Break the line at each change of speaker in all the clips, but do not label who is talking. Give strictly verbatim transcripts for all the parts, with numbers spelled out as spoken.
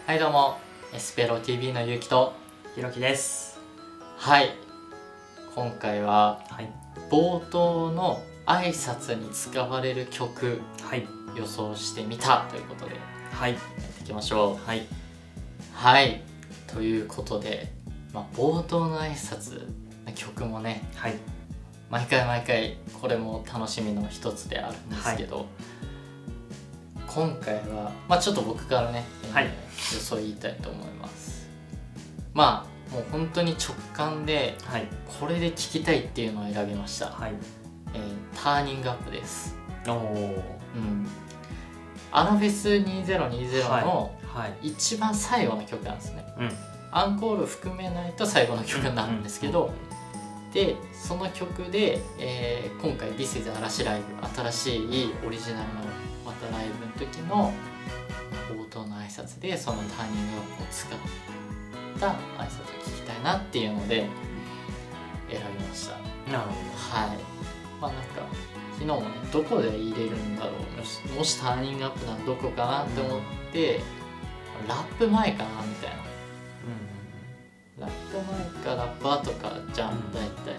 はいどうも、エスペロ ティーブイ のゆうきと
ひろきです。
はい、今回は
はい
冒頭の挨拶に使われる曲
はい
予想してみたということで
はい
やっていきましょう。
はい
はいということで、まあ、冒頭の挨拶曲もね
はい
毎回毎回これも楽しみの一つであるんですけど、はい、今回は、まあ、ちょっと僕からね、
はい、
予想言いたいと思います。まあもう本当に直感で、はい、これで聴きたいっていうのを選びました、はい、えー、ターニングアップです。おー、うん、アラフェスにせんにじゅうの一番最後の曲なんですね、はいはい、アンコール含めないと最後の曲になるんですけど、うんうんうん、でその曲で、えー、今回 This is 嵐ライブ新しいオリジナルのまたライブの時の冒頭の挨拶でそのターニングアップを使った挨拶を聞きたいなっていうので選びました。なるほど。はい。まあなんか昨日もねどこで入れるんだろう、もし、もしターニングアップならどこかなって思って、うん、ラップ前かなみたいな、うん、ラップ前かラップ後かじゃん、うん、大体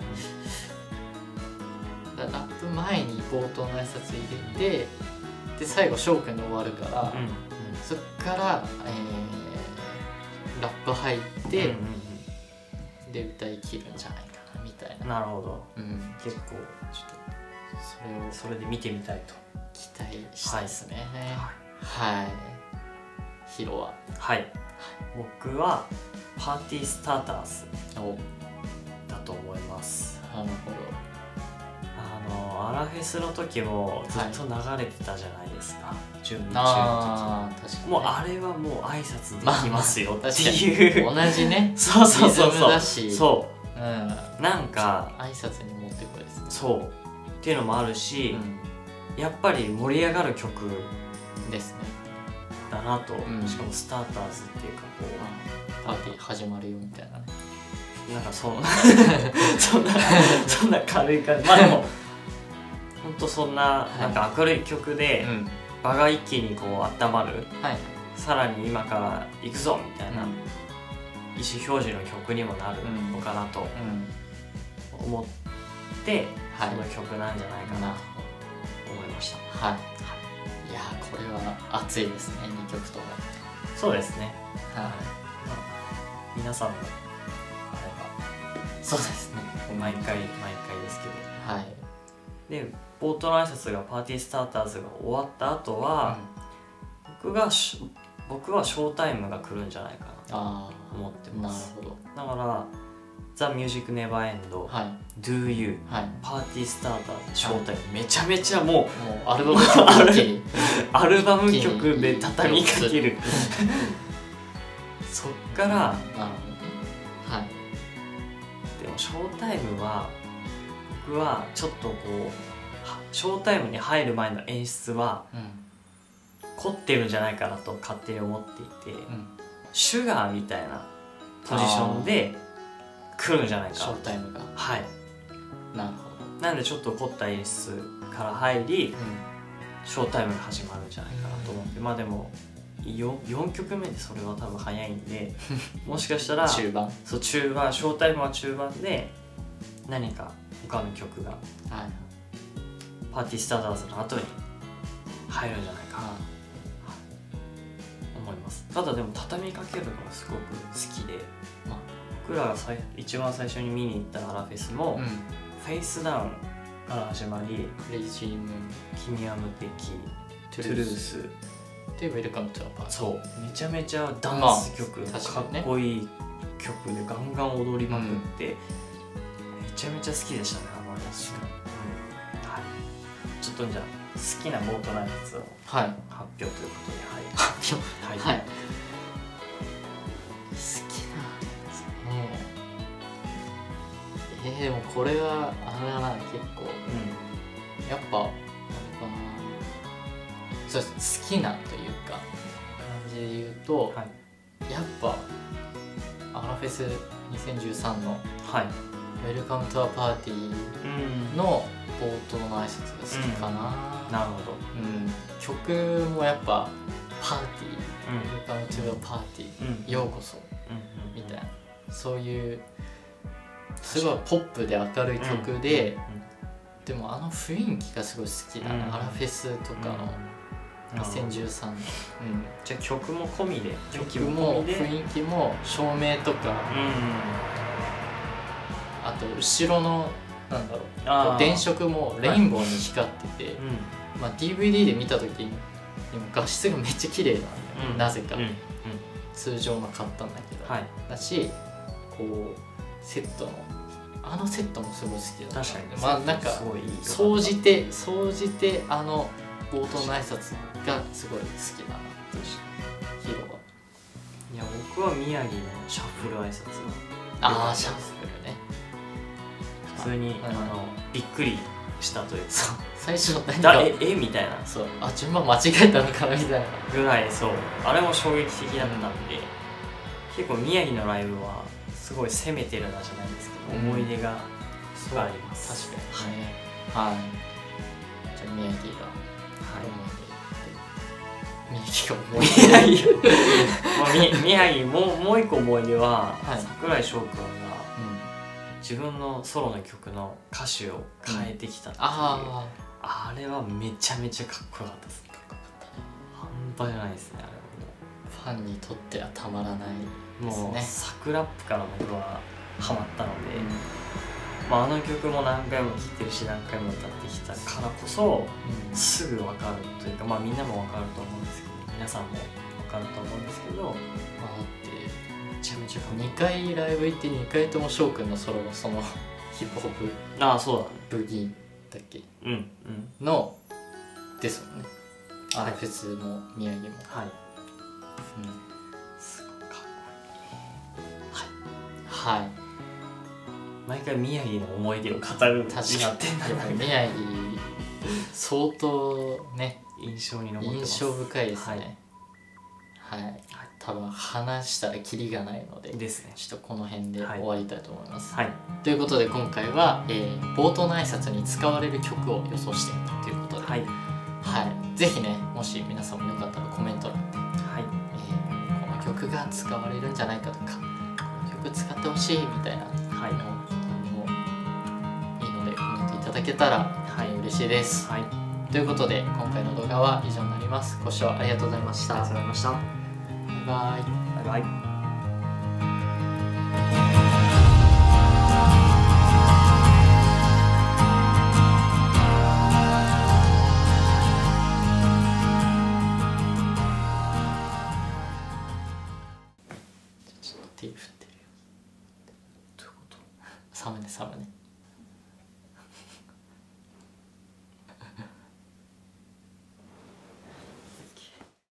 ラップ前に冒頭の挨拶入れてで最後翔くんで終わるから、うん、そっから、えー、ラップ入って、うんうんうん、で歌い切るんじゃないかなみたいな。なるほど、うん、結構ちょっとそれをそれで見てみたいと期待したいですね。はい、はいはい、ヒロは
はい、僕はパーティースターターズだと思います。なるほど。あのアラフェスの時もずっと流れてたじゃないですか、はい、準備中の時。確かに、ね、もうあれはもう挨拶できますよっていう、
まあ、同じね
そうそうそうそう
だし
そう、うん、なんか
挨拶に持ってこいですね。
そうっていうのもあるし、うん、やっぱり盛り上がる曲ですねだなと、うん、しかもスターターズっていうかこう、
パーティー始まるよみたいなね、
なんかそうそんなそんな軽い感じ。まあでもほんとそんななんか明るい曲で、はい、場が一気にこう温まる、はい、さらに今から行くぞみたいな、うん、意思表示の曲にもなるのかなと思って、うん、その曲なんじゃないかなと思いました。はい、はい、
いやーこれは熱いですね、にきょくとも。
そうですね、はい、まあ、皆さんも
そうですね、
毎回毎回ですけど、はい、で冒頭の挨拶がパーティースターターズが終わった後は、うん、僕が僕はショータイムが来るんじゃないかなと思ってます。なるほど。だから「ザ・ミュージック・ネバーエンド」はい「Do You」はい、パーティースターターズ、ショータイム、めちゃめちゃもう、もうアルバム曲アルバム曲で畳みかけるそっから、ショータイムは僕はちょっとこうショータイムに入る前の演出は、うん、凝ってるんじゃないかなと勝手に思っていて、うん、シュガーみたいなポジションで来るんじゃないかな、
ショータイムが。
はい、なるほど。なんでちょっと凝った演出から入り、うん、ショータイムが始まるんじゃないかなと思って、うん、まあでもよんきょくめでそれは多分早いんでもしかしたら
中盤、
そう中盤、ショータイムは中盤で何か他の曲が、はい、パーティースターターズの後に入るんじゃないかなと思います。ただでも畳みかけるのがすごく好きで、まあ、僕らがさい一番最初に見に行ったアラフェスも、うん、フェイスダウンから始まり、
クレイジームーン、
君は無敵、トゥルース
でウェルカムトゥアパーティー、
そうめちゃめちゃダンス曲、まあね、かっこいい曲でガンガン踊りまくって、うん、めちゃめちゃ好きでしたね、あのやつ、うん、はい、ちょっとじゃあ好きな冒頭のやつを発表ということで、はい、発表、はい、はい、好
きなやつね。えー、でもこれはあれだな、結構、うん、やっぱあれかな、そう好きなというか感じで言うと、はい、やっぱアラフェスにせんじゅうさんの、はい、ウェルカムトゥアパーティーの冒頭の挨拶が好きかな、うん、
なるほど、
うん、曲もやっぱパーティー、うん、ウェルカ Welcome to the party、うん、ようこそ、うんうん、みたいなそういうすごいポップで明るい曲で、うんうん、でもあの雰囲気がすごい好きだな、うん、アラフェスとかのにせんじゅうさんねん、うん、
じゃあ曲も込みで
曲も雰囲気も照明とか、うん、あと後ろのなんだろう電飾もレインボーに光ってて、はいうんまあ、ディーブイディー で見た時に画質がめっちゃ綺麗なんだよ、うん、なぜか、うんうん、通常の買ったんだけど、はい、だしこうセットのあのセットもすごい好きだった。確かにまあなんか総じて総じてあの冒頭の挨拶がすごい好きだなヒロは。
いや僕は宮城のシャッフル挨拶は
ああシャッフルね
普通にあのびっくりしたというか
最初何か
ええみたいな
そうあ順番間違えたのかなみたいな
ぐらいそうあれも衝撃的だったんで、うん、結構宮城のライブはすごい攻めてるなじゃないですけど、うん、思い出がすごいあります。
確かにねはい、はい、じゃあ宮城が
はい宮城が思い出宮城もうもう一個思い出は、はい、櫻井翔くんが、うん、自分のソロの曲の歌詞を変えてきたっていう、うん、あ, あれはめちゃめちゃかっこよかったですね。半端じゃないですねあれはも
うファンにとってはたまらないですね。
もうサクラップから僕はハマったので、うんまあ、あの曲も何回も聴いてるし何回も歌ってきたからこそ、うん、すぐ分かるというか、まあ、みんなも分かると思うんですけど皆さんも分かると思うんですけど、まあ、だってめちゃめちゃかっこいい。
にかいライブ行ってにかいとも翔くんのソロのそのヒップホップ
ああそうだ、ね、
ブギーだっけ、
うんうん、
のですもんね。アラフェスも宮城も
はい、うん、
すごいかっこいい。はい、はい
毎回宮城の思い出を語る
確かに宮城相当ね
印象に残ってます。
印象深いですね。はい、はい、多分話したらキリがないので
ですね
ちょっとこの辺で終わりたいと思います、
はい、
ということで今回は、えー、冒頭の挨拶に使われる曲を予想してみたということで、はいはい、ぜひねもし皆さんもよかったらコメント欄で、はいえー、この曲が使われるんじゃないかとかこの曲使ってほしいみたいな、はい、いただけたら、はい、嬉しいです、はい、ということで今回の動画は以上になります。ご視聴ありがとうございました。
ありがとうございました。バ
イバイ
バイバイ。
ちょっと手振ってるよ。どういうこと？サムネサムネ。